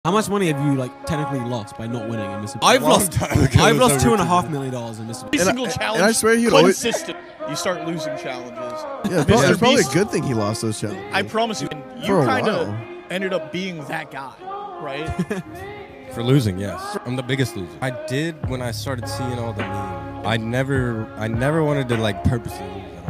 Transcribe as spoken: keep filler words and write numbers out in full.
How much money have you like technically lost by not winning in Mississippi? I've lost. I've lost two and a half million dollars in Mississippi. Every single challenge. And I swear he'd always. Consistent. You start losing challenges. Yeah, it's Mister probably a Beast- good thing he lost those challenges. I promise you, you For a kind of while. ended up being that guy, right? For losing, yes. I'm the biggest loser. I did when I started seeing all the memes. I never, I never wanted to like purposely lose.